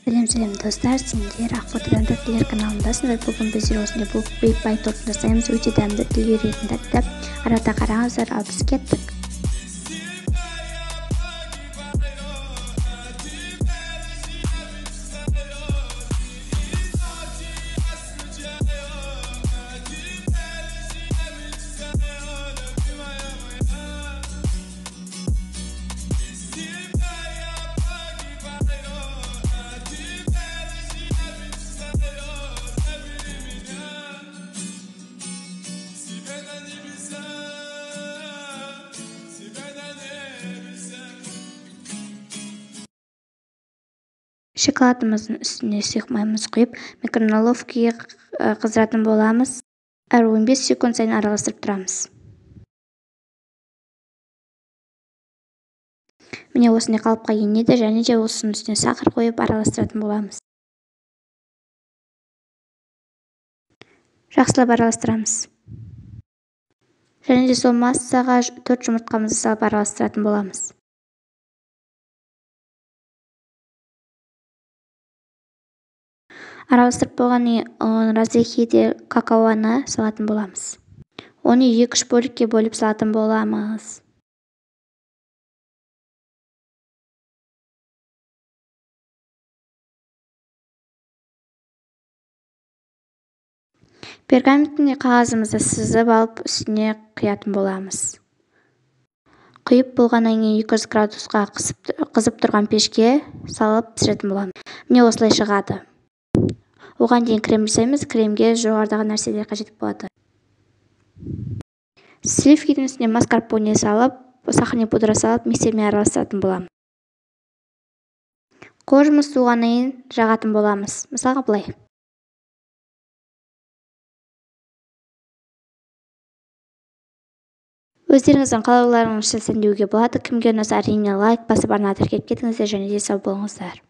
Сәлем достар, сендер Ақботадан тілдер каналындасыңдар. Бүгін біздер осындай бұл бейпай топ жасаймыз. Өте дәмді, тіл үйренетін тәтті. Арада қараңыздар, ал біз кеттік. Шоколадымыздың үстіне сұйық майымыз құйып, микроволновкаға қыздыратын боламыз. Әр 15 секунд сайын араластырып тұрамыз. Міне осындай қалыпқа енеді, және де осының үстіне сахар қойып араластыратын боламыз. Жақсылап араластырамыз. Және де сол массаға 4 жұмыртқамызды салып араластыратын боламыз. Араластырып болған разрехиде какаоны салатын боламыз. Оны 2-3 бөлікке бөліп салатын боламыз. Пергаменттің қағазымызды сызып алып үстіне құятын боламыз. Құйып болғаннан кейін 200 градусқа қызып тұрған пешке салып пісіретін боламыз. Міне осылай шығады. Оған дейін крем жасаймыз. Кремге жоғарыдағы нәрселер қажет болады. Сливкидің үстіне маскарпоне салып, сахарный пудра салып, миксермен араластыратын боламыз. Қоржымыз суығаннан кейін жағатын боламыз. Мысалға былай. Өздеріңіздің қалауларыңызша сәндеуге болады. Кімге ұнаса әрине лайк басып арнаны тіркеп кетіңіздер, және де сау болыңыздар.